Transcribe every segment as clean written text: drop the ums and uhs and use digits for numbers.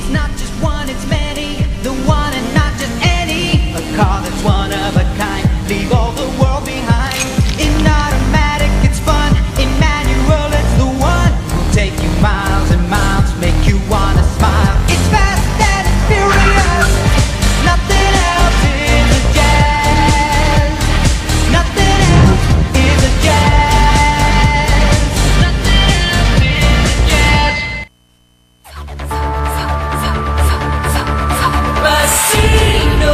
not just one, it's many. The one and not just any. A car that's one of a kind. Leave all the world behind. In automatic, it's fun. In manual, it's the one. Will take you miles and miles, make you wanna smile. It's fast and it's furious. Nothing else is a jazz. Nothing else is a jazz. Nothing else is a jazz. Vecino.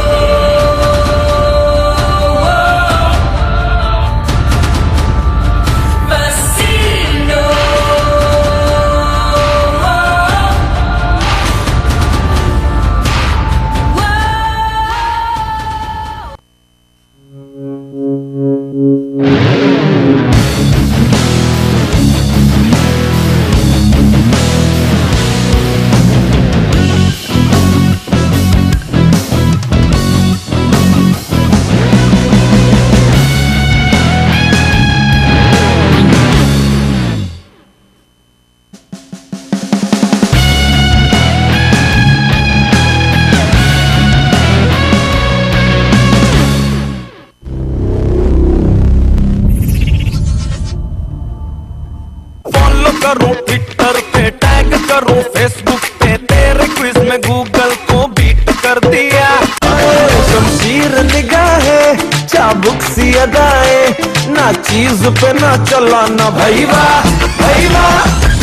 करो Twitter पे tag करो Facebook पे तेरे quiz में Google को beat कर दिया। शमशीर निगाहें चाबुक सी अदाएं ना चीज पे ना चला ना भाई वाह भाई वाह।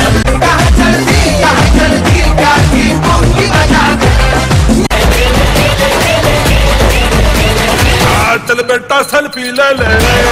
चल बेटा सेल्फी ले ले।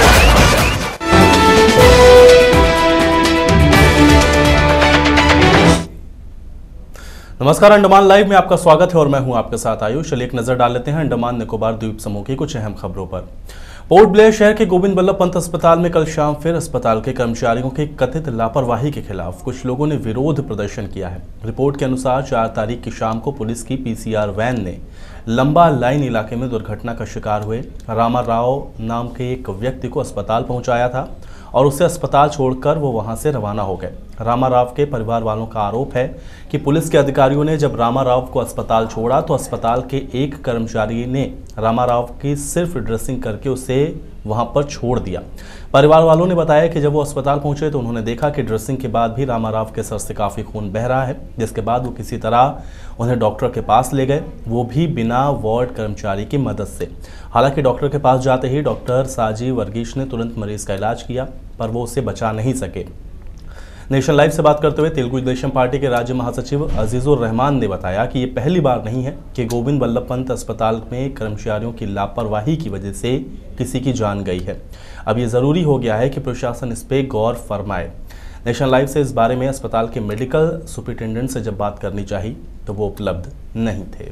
नमस्कार, अंडमान लाइव में आपका स्वागत है और मैं हूं आपके साथ आयुष। चलिए एक नजर डाल लेते हैं अंडमान निकोबार द्वीप समूह की कुछ अहम खबरों पर। पोर्ट ब्लेयर शहर के गोविंद बल्लभ पंत अस्पताल में कल शाम फिर अस्पताल के कर्मचारियों की कथित लापरवाही के खिलाफ कुछ लोगों ने विरोध प्रदर्शन किया है। रिपोर्ट के अनुसार 4 तारीख की शाम को पुलिस की पीसीआर वैन ने लंबा लाइन इलाके में दुर्घटना का शिकार हुए रामा राव नाम के एक व्यक्ति को अस्पताल पहुंचाया था और उसे अस्पताल छोड़कर वो वहां से रवाना हो गए। रामा राव के परिवार वालों का आरोप है कि पुलिस के अधिकारियों ने जब रामा राव को अस्पताल छोड़ा तो अस्पताल के एक कर्मचारी ने रामा राव की सिर्फ ड्रेसिंग करके उसे वहां पर छोड़ दिया। परिवार वालों ने बताया कि जब वो अस्पताल पहुंचे तो उन्होंने देखा कि ड्रेसिंग के बाद भी रामा राव के सर से काफ़ी खून बह रहा है, जिसके बाद वो किसी तरह उन्हें डॉक्टर के पास ले गए, वो भी बिना वार्ड कर्मचारी की मदद से। हालांकि डॉक्टर के पास जाते ही डॉक्टर साजी वर्गीश ने तुरंत मरीज का इलाज किया, पर वो उसे बचा नहीं सके। नेशन लाइव से बात करते हुए तेलुगु देशम पार्टी के राज्य महासचिव अजीजुर रहमान ने बताया कि ये पहली बार नहीं है कि गोविंद बल्लभ पंत अस्पताल में कर्मचारियों की लापरवाही की वजह से किसी की जान गई है। अब ये ज़रूरी हो गया है कि प्रशासन इस पे गौर फरमाए। नेशन लाइव से इस बारे में अस्पताल के मेडिकल सुपरिटेंडेंट से जब बात करनी चाहिए तो वो उपलब्ध नहीं थे।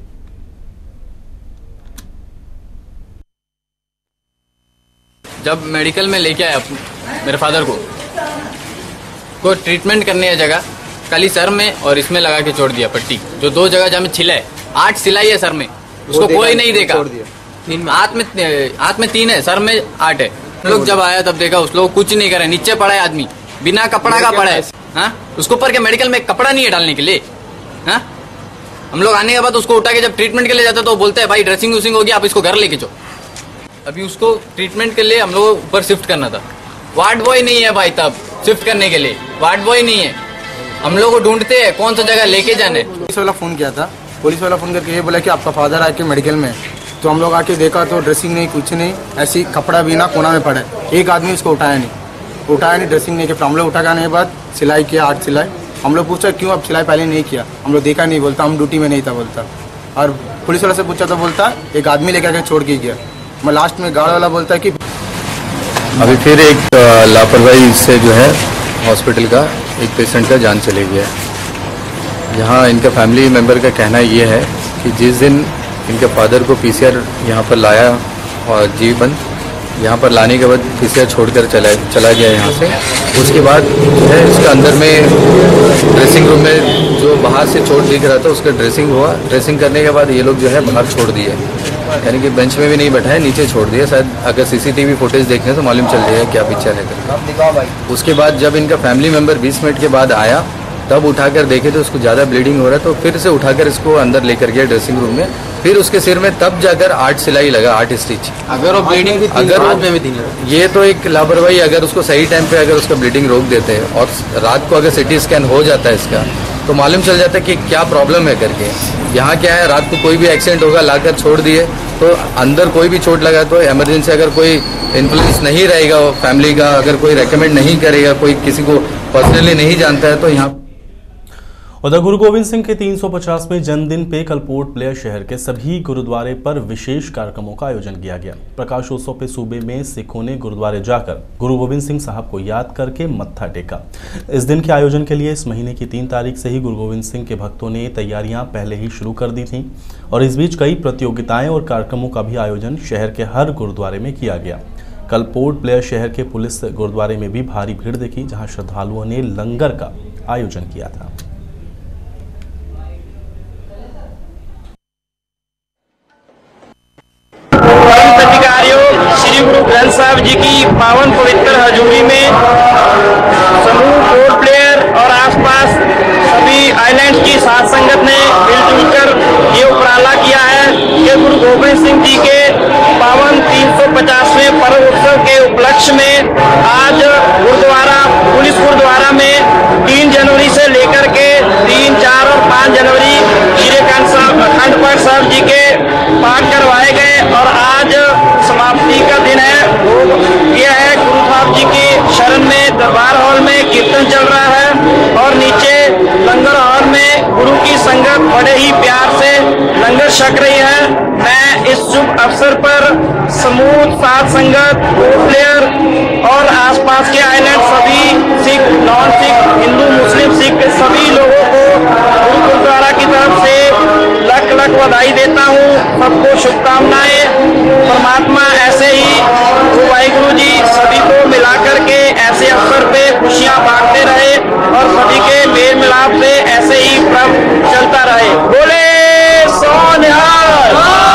जब मेडिकल में लेके आया मेरे फादर को ट्रीटमेंट करने है जगह कल ही सर में और इसमें लगा के छोड़ दिया पट्टी, जो 2 जगह जहाँ में छिला है। 8 सिलाई है सर में, उसको कोई नहीं देखा। हाथ में 3 है, सर में 8 है। हम लोग जब आया तब देखा उस लोग कुछ नहीं करे, नीचे पड़ा है आदमी, बिना कपड़ा का पड़ा है। हाँ, उसके ऊपर के मेडिकल में कपड़ा नहीं है डालने के लिए। हाँ, हम लोग आने के बाद उसको उठा के जब ट्रीटमेंट के लिए जाते तो बोलते हैं भाई ड्रेसिंग वूसिंग होगी, आप इसको घर लेके जाओ। अभी उसको ट्रीटमेंट के लिए हम लोग ऊपर शिफ्ट करना था। वार्ड बॉय नहीं है भाई, तब शिफ्ट करने के लिए वार्ड बॉय नहीं है। हम लोग को ढूंढते हैं कौन सा जगह लेके जाने। पुलिस वाला फोन किया था, पुलिस वाला फोन करके ये बोला कि आपका फादर आके मेडिकल में। तो हम लोग आके देखा तो ड्रेसिंग नहीं, कुछ नहीं, ऐसी कपड़ा भी ना कोना में पड़ा है। एक आदमी उसको उठाया नहीं, ड्रेसिंग नहीं किया। हम लोग उठा के बाद सिलाई किया, 8 सिलाई। हम लोग पूछा क्यों आप सिलाई पहले नहीं किया, हम लोग देखा नहीं, बोलता हम ड्यूटी में नहीं था बोलता। और पुलिस वाला से पूछा तो बोलता एक आदमी लेकर के छोड़ के गया। मैं लास्ट में गार्ड वाला बोलता है कि अभी फिर एक लापरवाही से जो है हॉस्पिटल का एक पेशेंट का जान चली गया है। यहाँ इनका फैमिली मेम्बर का कहना ये है कि जिस दिन इनके फादर को पीसीआर यहाँ पर लाया और जीवन यहाँ पर लाने के बाद पीसीआर छोड़कर चला गया यहाँ से, उसके बाद जो है इसका अंदर में ड्रेसिंग रूम में जो बाहर से चोट दिख रहा था उसका ड्रेसिंग हुआ। ड्रेसिंग करने के बाद ये लोग जो है बाहर छोड़ दिए, यानी कि बेंच में भी नहीं बैठा है, नीचे छोड़ दिया। शायद अगर सीसीटीवी फुटेज देखें तो मालूम चल जाएगा क्या पिक्चर है। उसके बाद जब इनका फैमिली मेम्बर 20 मिनट के बाद आया तब उठाकर देखे तो उसको ज़्यादा ब्लीडिंग हो रहा है, तो फिर से उठाकर इसको अंदर लेकर गया ड्रेसिंग रूम में। फिर उसके सिर में तब जाकर 8 सिलाई लगा, 8 स्टिच। अगर वो ब्लीडिंग ये तो एक लापरवाही, अगर उसको सही टाइम पे अगर उसका ब्लीडिंग रोक देते हैं और रात को अगर सिटी स्कैन हो जाता है इसका, तो मालूम चल जाता है कि क्या प्रॉब्लम है करके। यहाँ क्या है, रात को कोई भी एक्सीडेंट होगा लाकर छोड़ दिए, तो अंदर कोई भी चोट लगा तो इमरजेंसी अगर कोई इन्फ्लुएंस नहीं रहेगा फैमिली का, अगर कोई रेकमेंड नहीं करेगा, कोई किसी को पर्सनली नहीं जानता है, तो यहाँ। उधर गुरु गोविंद सिंह के 350वें जन्मदिन पे कल पोर्ट ब्लेयर शहर के सभी गुरुद्वारे पर विशेष कार्यक्रमों का आयोजन किया गया। प्रकाशोत्सव पे सूबे में सिखों ने गुरुद्वारे जाकर गुरु गोविंद सिंह साहब को याद करके मत्था टेका। इस दिन के आयोजन के लिए इस महीने की 3 तारीख से ही गुरु गोविंद सिंह के भक्तों ने तैयारियां पहले ही शुरू कर दी थीं और इस बीच कई प्रतियोगिताएं और कार्यक्रमों का भी आयोजन शहर के हर गुरुद्वारे में किया गया। कल पोर्ट ब्लेयर शहर के पुलिस गुरुद्वारे में भी भारी भीड़ देखी, जहाँ श्रद्धालुओं ने लंगर का आयोजन किया था। श्री गुरु ग्रंथ साहब जी की पावन पवित्र हजूरी में समूह पोर्ट ब्लेयर और आसपास सभी आइलैंड्स की साध संगत ने मिलजुल कर ये उपराला किया है कि गुरु गोविंद सिंह जी के पावन 350वें पर्व उत्सव के उपलक्ष्य में आज गुरुद्वारा पुलिस गुरुद्वारा में 3 जनवरी से लेकर के 3, 4 और 5 जनवरी श्री अखंड पाठ साहब जी के पाठ करवाए गए और आज समाप्ति का दिन है। यह है गुरु साहब जी की शरण में दरबार हॉल में कीर्तन चल रहा है और नीचे लंगर हॉल में गुरु की संगत बड़े ही प्यार से लंगर छक रही है। मैं इस शुभ अवसर पर समूह साध संगत पोर्ट ब्लेयर और आसपास के आइलैंड सभी सिख, नॉन सिख, हिंदू, मुस्लिम, सिख सभी लोगों को गुरु गुरुद्वारा की तरफ से लख लख बधाई देता हूँ। सबको शुभकामनाएं। परमात्मा ऐसे ही वाहिगुरु जी सभी को मिलाकर के ऐसे अवसर पे खुशियां बांटते रहे और सभी के मेल मिलाप से ऐसे ही पर्व चलता रहे। बोले सोनिहाल।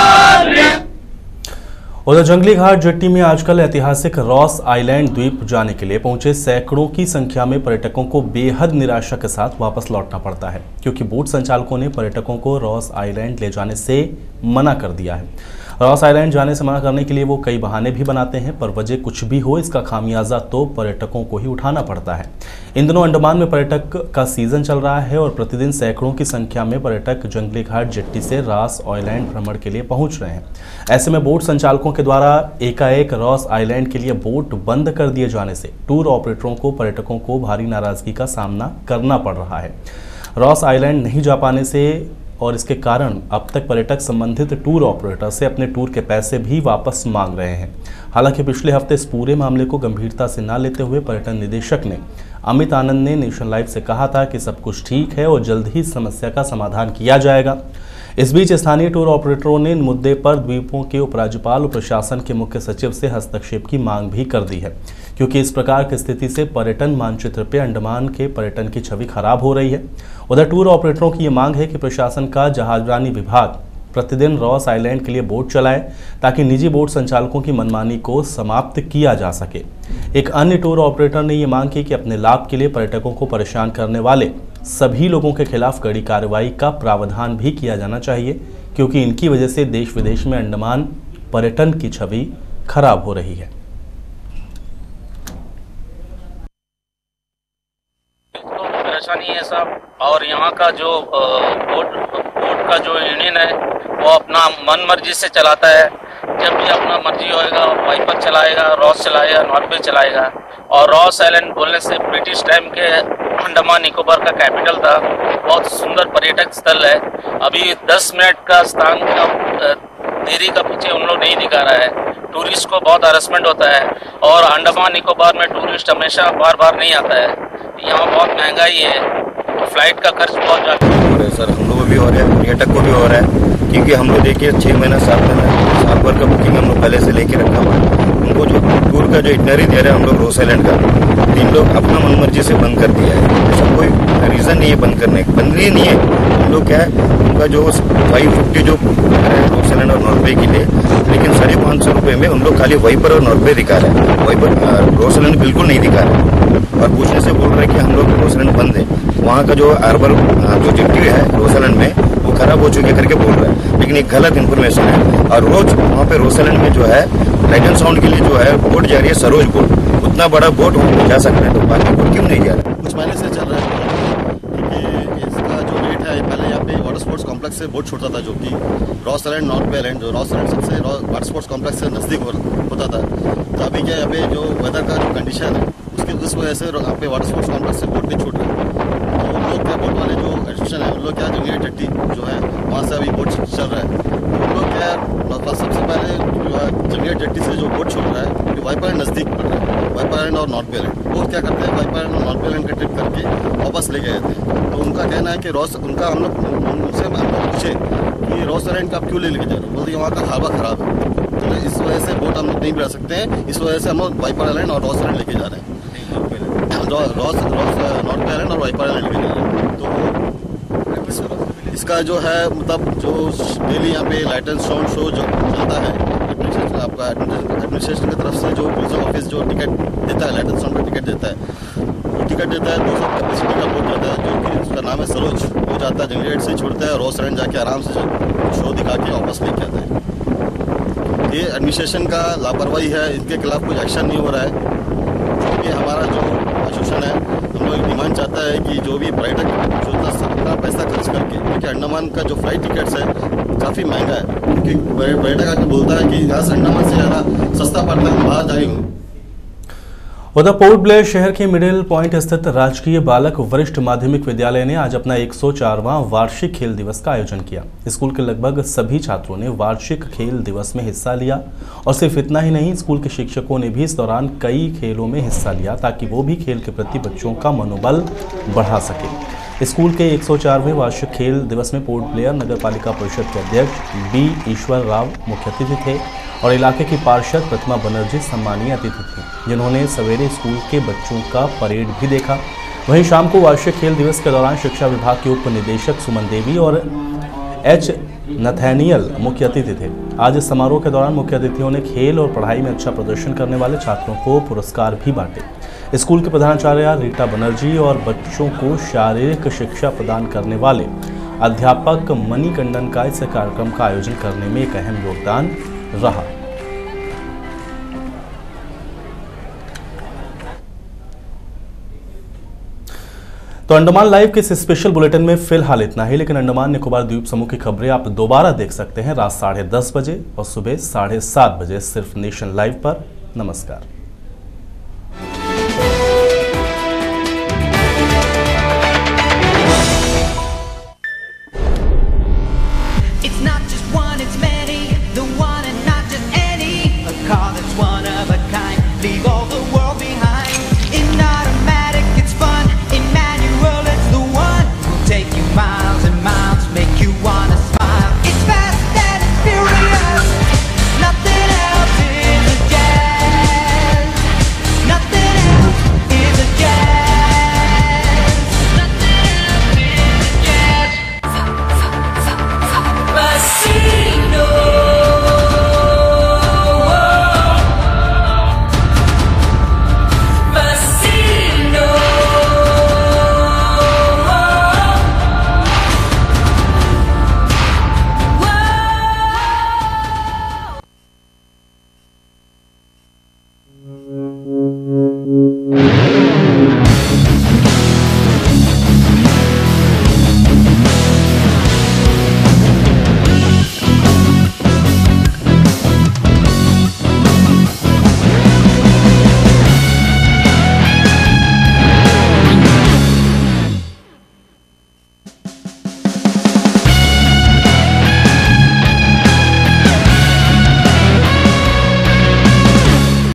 उधर जंगली घाट जेट्टी में आजकल ऐतिहासिक रॉस आइलैंड द्वीप जाने के लिए पहुंचे सैकड़ों की संख्या में पर्यटकों को बेहद निराशा के साथ वापस लौटना पड़ता है, क्योंकि बोट संचालकों ने पर्यटकों को रॉस आइलैंड ले जाने से मना कर दिया है। रॉस आइलैंड जाने से मना करने के लिए वो कई बहाने भी बनाते हैं, पर वजह कुछ भी हो, इसका खामियाजा तो पर्यटकों को ही उठाना पड़ता है। इन दिनों अंडमान में पर्यटक का सीजन चल रहा है और प्रतिदिन सैकड़ों की संख्या में पर्यटक जंगली घाट जेट्टी से रॉस आइलैंड भ्रमण के लिए पहुंच रहे हैं। ऐसे में बोट संचालकों के द्वारा एकाएक रॉस आइलैंड के लिए बोट बंद कर दिए जाने से टूर ऑपरेटरों को पर्यटकों को भारी नाराजगी का सामना करना पड़ रहा है। रॉस आइलैंड नहीं जा पाने से और इसके कारण अब तक पर्यटक संबंधित टूर ऑपरेटर से अपने टूर के पैसे भी वापस मांग रहे हैं। हालांकि पिछले हफ्ते इस पूरे मामले को गंभीरता से न लेते हुए पर्यटन निदेशक ने अमित आनंद ने नेशन लाइव से कहा था कि सब कुछ ठीक है और जल्द ही समस्या का समाधान किया जाएगा। इस बीच स्थानीय टूर ऑपरेटरों ने मुद्दे पर द्वीपों के उपराज्यपाल और प्रशासन के मुख्य सचिव से हस्तक्षेप की मांग भी कर दी है, क्योंकि इस प्रकार की स्थिति से पर्यटन मानचित्र पे अंडमान के पर्यटन की छवि खराब हो रही है। उधर टूर ऑपरेटरों की ये मांग है कि प्रशासन का जहाजरानी विभाग प्रतिदिन रॉस आइलैंड के लिए बोट चलाए ताकि निजी बोट संचालकों की मनमानी को समाप्त किया जा सके। एक अन्य टूर ऑपरेटर ने ये मांग की कि अपने लाभ के लिए पर्यटकों को परेशान करने वाले सभी लोगों के खिलाफ कड़ी कार्रवाई का प्रावधान भी किया जाना चाहिए, क्योंकि इनकी वजह से देश विदेश में अंडमान पर्यटन की छवि खराब हो रही है। परेशानी है सब, और यहाँ का जो बोट का जो यूनियन है वो अपना मन मर्जी से चलाता है। जब भी अपना मर्जी होएगा वाइपर चलाएगा, रॉस चलाएगा, नॉर्वे चलाएगा। और रॉस आइलैंड बोलने से ब्रिटिश टाइम के अंडमान निकोबार का कैपिटल था, बहुत सुंदर पर्यटक स्थल है। अभी 10 मिनट का स्थान का देरी का पीछे उन लोग नहीं दिखा रहा है। टूरिस्ट को बहुत हरासमेंट होता है और अंडमान निकोबार में टूरिस्ट हमेशा बार बार नहीं आता है। यहाँ बहुत महंगाई है, फ्लाइट का खर्च बहुत ज़्यादा हो रहा है सर। हम लोग को भी हो रहा है, पर्यटक को भी हो रहा है, क्योंकि हम लोग देखिए 6 महीना 7 महीना साल भर का बुकिंग हम लोग पहले से लेके रखा हुआ है। उनको जो टूर का जो इटनरी दे रहे हैं हम लोग रॉस आइलैंड का, 3 लोग अपना मनमर्जी से बंद कर दिया है। ऐसा कोई रीज़न नहीं है बंद करने का, बंद ही नहीं है। हम लोग क्या है, उनका जो 550 जो रॉस आइलैंड और नॉर्वे के लिए, लेकिन 550 रुपये में उन लोग खाली वाइपर और नॉर्वे दिखा रहे हैं। वाइपर रॉस आइलैंड बिल्कुल नहीं दिखा रहे हैं। और पूछने से बोल रहे हैं कि हम लोग रोसलैंड बंद है, वहाँ का जो अर्बन जो जेटी है रोसलैंड में वो खराब हो चुकी है करके बोल रहा है, लेकिन एक गलत इन्फॉर्मेशन है। और रोज वहाँ पे रोसलैंड में जो है लाइट एंड साउंड के लिए जो है बोट जा रही है, सरोज बोट, उतना बड़ा बोट वहाँ पे जा सकता है, तो बाकी बोट क्यों नहीं जा रहा है? कुछ महीने से चल रहा है क्योंकि इसका जो रेट है, पहले यहाँ पे वाटर स्पोर्ट्स कॉम्प्लेक्स से बोट छूटता था, जो कि Ross island, north bay island, जो रॉस आइलैंड सबसे वाटर स्पोर्ट्स कॉम्प्लेक्स से नज़दीक होता था। तो अभी क्या यहाँ पे जो वेदर का जो कंडीशन है उस वजह से यहाँ पे वाटर स्पोर्ट्स कॉम्प्लेक्स से बोट भी छूट रहा है। तो उन लोग क्या, बोट वाले जो एसोसिएशन है, उन लोग क्या जंगली टट्टी जो है वहाँ से अभी बोट चल रहा है, तो उन लोग क्या सबसे पहले जो है जंगली टट्टी से जो बोट छोड़ रहा है, वाइपर आइलैंड नज़दीक पड़ रहा है, वाइपर आइलैंड और नॉर्थ बे आइलैंड, वो क्या करते हैं, वाइपर आइलैंड और नॉर्थ बे आइलैंड का ट्रिप करके वापस ले गए थे। तो उनका कहना है कि उनका हम लोग उनसे पूछे कि रॉस आइलैंड का आप क्यों लेके जा रहे हो, बोलते वहाँ का हवा खराब है, तो इस वजह से बोट हम लोग नहीं बढ़ा सकते हैं, इस वजह से हम लोग वाइपर आइलैंड और रॉस आइलैंड लेके जा रहे हैं, रॉस नॉर्थ बे आइलैंड और वाइपर आइलैंड लेके जा रहे हैं। तो इसका जो है मतलब जो डेली यहाँ पे लाइट एंड साउंड शो जो चलता है, आपका एडमिनिस्ट्रेशन की तरफ से जो म्यूजियम ऑफिस जो टिकट देता है, लाइट एंड साउंड का टिकट देता है, वो टिकट देता है 200 कैपेसिटी का बोट जाता है, जो कि उसका नाम है सरोज, वो जाता है जंगली से छोड़ता है, रॉस आइलैंड जाके आराम से शो दिखा के वापस लेके आता है। ये एडमिनिस्ट्रेशन का लापरवाही है, इनके खिलाफ कोई एक्शन नहीं हो रहा है। जो भी हमारा जो एसोसिएशन है, हम लोग डिमांड चाहता है कि जो भी पर्यटक जो अपना पैसा खर्च करके, क्योंकि अंडमान का जो फ्लाइट टिकट्स है काफ़ी महंगा है, क्योंकि पर्यटक आके बोलता है कि यहाँ से अंडमान से ज़्यादा सस्ता पड़ता है, बाहर जाएंगे। उधर पोर्ट ब्लेयर शहर के मिडिल पॉइंट स्थित राजकीय बालक वरिष्ठ माध्यमिक विद्यालय ने आज अपना 104वां वार्षिक खेल दिवस का आयोजन किया। स्कूल के लगभग सभी छात्रों ने वार्षिक खेल दिवस में हिस्सा लिया और सिर्फ इतना ही नहीं, स्कूल के शिक्षकों ने भी इस दौरान कई खेलों में हिस्सा लिया ताकि वो भी खेल के प्रति बच्चों का मनोबल बढ़ा सके। स्कूल के 104वें वार्षिक खेल दिवस में पोर्ट ब्लेयर नगर पालिका परिषद के अध्यक्ष बी ईश्वर राव मुख्य अतिथि थे और इलाके की पार्षद प्रतिमा बनर्जी सम्मानीय अतिथि थी, जिन्होंने सवेरे स्कूल के बच्चों का परेड भी देखा। वहीं शाम को वार्षिक खेल दिवस के दौरान शिक्षा विभाग के उप निदेशक सुमन देवी और एच नथैनियल मुख्य अतिथि थे। आज इस समारोह के दौरान मुख्य अतिथियों ने खेल और पढ़ाई में अच्छा प्रदर्शन करने वाले छात्रों को पुरस्कार भी बांटे। स्कूल के प्रधानाचार्य रीटा बनर्जी और बच्चों को शारीरिक शिक्षा प्रदान करने वाले अध्यापक मणिकंदन का इस कार्यक्रम का आयोजन करने में एक अहम योगदान रहा। तो अंडमान लाइव के इस स्पेशल बुलेटिन में फिलहाल इतना ही, लेकिन अंडमान निकोबार द्वीप समूह की खबरें आप दोबारा देख सकते हैं रात 10:30 बजे और सुबह 7:30 बजे सिर्फ नेशन लाइव पर। नमस्कार।